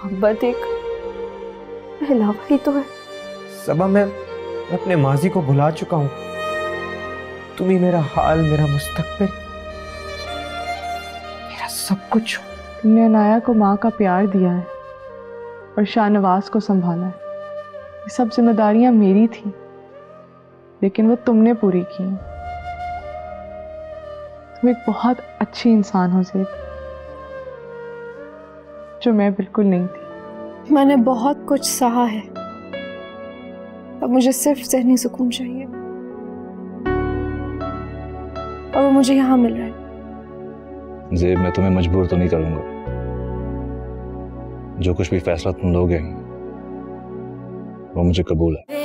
मोहब्बत एक पहलावा ही तो है। सबा, मैं अपने माजी को भुला चुका हूँ। तुम ही मेरा हाल, मेरा मुस्तकबिल, मेरा सब कुछ। तुमने अनाया को माँ का प्यार दिया है और शाहनवाज को संभाला है। ये सब जिम्मेदारियां मेरी थी, लेकिन वो तुमने पूरी की। तुम एक बहुत अच्छी इंसान हो ज़ेब, जो मैं बिल्कुल नहीं थी। मैंने बहुत कुछ सहा है, अब मुझे सिर्फ ज़हनी सुकून चाहिए, और वो मुझे यहाँ मिल रहा है। ज़ेब, मैं तुम्हें मजबूर तो नहीं करूंगा। जो कुछ भी फैसला तुम लोगे वो मुझे कबूल है।